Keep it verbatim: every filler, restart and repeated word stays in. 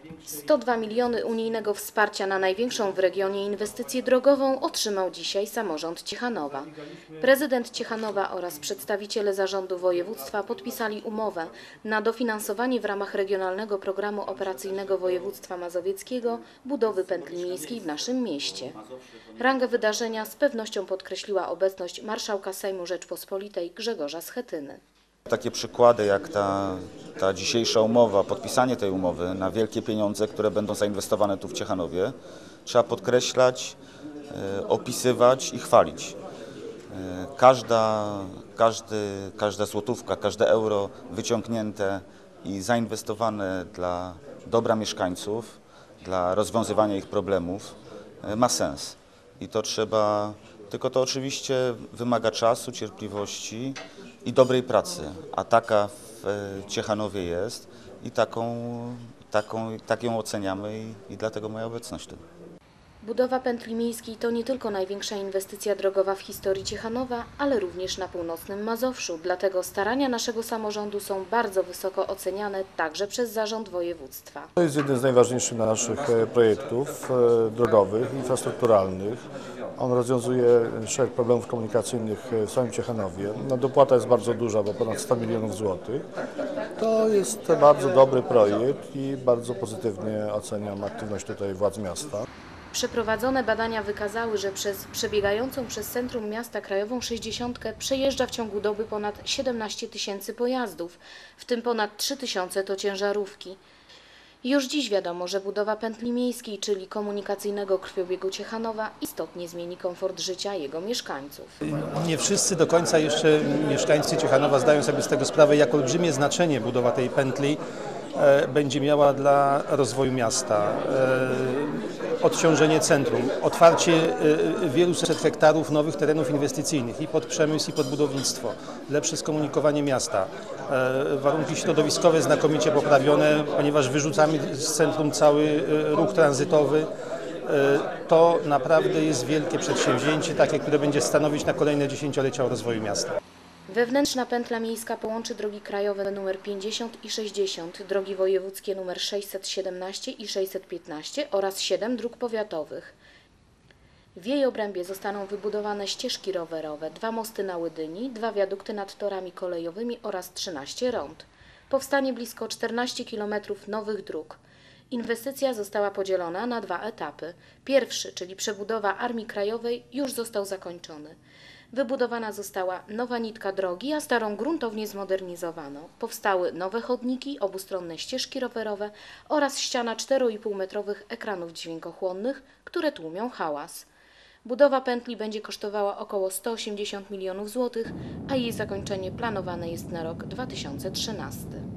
sto dwa miliony unijnego wsparcia na największą w regionie inwestycję drogową otrzymał dzisiaj samorząd Ciechanowa. Prezydent Ciechanowa oraz przedstawiciele zarządu województwa podpisali umowę na dofinansowanie w ramach Regionalnego Programu Operacyjnego Województwa Mazowieckiego budowy pętli miejskiej w naszym mieście. Rangę wydarzenia z pewnością podkreśliła obecność marszałka Sejmu Rzeczpospolitej Grzegorza Schetyny. Takie przykłady jak ta, ta dzisiejsza umowa, podpisanie tej umowy na wielkie pieniądze, które będą zainwestowane tu w Ciechanowie, trzeba podkreślać, e, opisywać i chwalić. E, każda, każdy, każda złotówka, każde euro wyciągnięte i zainwestowane dla dobra mieszkańców, dla rozwiązywania ich problemów e, ma sens. I to trzeba, tylko to oczywiście wymaga czasu, cierpliwości i dobrej pracy, a taka w Ciechanowie jest i taką, taką, tak ją oceniamy i, i dlatego moja obecność tu. Budowa pętli miejskiej to nie tylko największa inwestycja drogowa w historii Ciechanowa, ale również na północnym Mazowszu. Dlatego starania naszego samorządu są bardzo wysoko oceniane także przez zarząd województwa. To jest jeden z najważniejszych naszych projektów drogowych, infrastrukturalnych. On rozwiązuje szereg problemów komunikacyjnych w samym Ciechanowie. No, dopłata jest bardzo duża, bo ponad sto milionów złotych. To jest bardzo dobry projekt i bardzo pozytywnie oceniam aktywność tutaj władz miasta. Przeprowadzone badania wykazały, że przez przebiegającą przez centrum miasta krajową sześćdziesiątkę przejeżdża w ciągu doby ponad siedemnaście tysięcy pojazdów, w tym ponad trzy tysiące to ciężarówki. Już dziś wiadomo, że budowa pętli miejskiej, czyli komunikacyjnego krwiobiegu Ciechanowa, istotnie zmieni komfort życia jego mieszkańców. Nie wszyscy do końca jeszcze mieszkańcy Ciechanowa zdają sobie z tego sprawę, jak olbrzymie znaczenie budowa tej pętli będzie miała dla rozwoju miasta. Odciążenie centrum, otwarcie wieluset hektarów nowych terenów inwestycyjnych i pod przemysł, i pod budownictwo, lepsze skomunikowanie miasta, warunki środowiskowe znakomicie poprawione, ponieważ wyrzucamy z centrum cały ruch tranzytowy. To naprawdę jest wielkie przedsięwzięcie, takie, które będzie stanowić na kolejne dziesięciolecia o rozwoju miasta. Wewnętrzna pętla miejska połączy drogi krajowe nr pięćdziesiąt i sześćdziesiąt, drogi wojewódzkie nr sześćset siedemnaście i sześćset piętnaście oraz siedem dróg powiatowych. W jej obrębie zostaną wybudowane ścieżki rowerowe, dwa mosty na Łydyni, dwa wiadukty nad torami kolejowymi oraz trzynaście rond. Powstanie blisko czternaście kilometrów nowych dróg. Inwestycja została podzielona na dwa etapy. Pierwszy, czyli przebudowa Armii Krajowej, już został zakończony. Wybudowana została nowa nitka drogi, a starą gruntownie zmodernizowano. Powstały nowe chodniki, obustronne ścieżki rowerowe oraz ściana cztery i pół metrowych ekranów dźwiękochłonnych, które tłumią hałas. Budowa pętli będzie kosztowała około sto osiemdziesiąt milionów złotych, a jej zakończenie planowane jest na rok dwa tysiące trzynasty.